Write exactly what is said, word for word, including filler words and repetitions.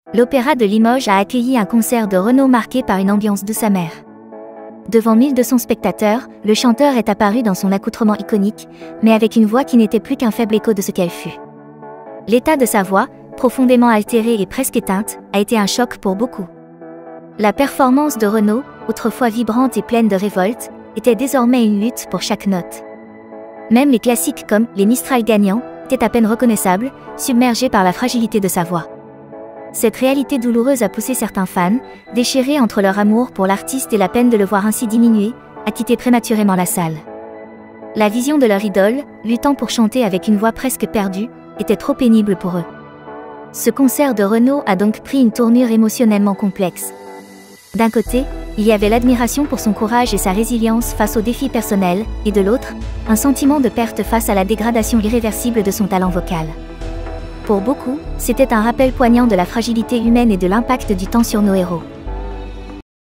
L'Opéra de Limoges a accueilli un concert de Renaud marqué par une ambiance douce amère. Devant mille deux cents spectateurs, le chanteur est apparu dans son accoutrement iconique, mais avec une voix qui n'était plus qu'un faible écho de ce qu'elle fut. L'état de sa voix, profondément altérée et presque éteinte, a été un choc pour beaucoup. La performance de Renaud, autrefois vibrante et pleine de révolte, était désormais une lutte pour chaque note. Même les classiques comme les Mistral gagnants étaient à peine reconnaissables, submergés par la fragilité de sa voix. Cette réalité douloureuse a poussé certains fans, déchirés entre leur amour pour l'artiste et la peine de le voir ainsi diminuer, à quitter prématurément la salle. La vision de leur idole, luttant pour chanter avec une voix presque perdue, était trop pénible pour eux. Ce concert de Renaud a donc pris une tournure émotionnellement complexe. D'un côté, il y avait l'admiration pour son courage et sa résilience face aux défis personnels, et de l'autre, un sentiment de perte face à la dégradation irréversible de son talent vocal. Pour beaucoup, c'était un rappel poignant de la fragilité humaine et de l'impact du temps sur nos héros.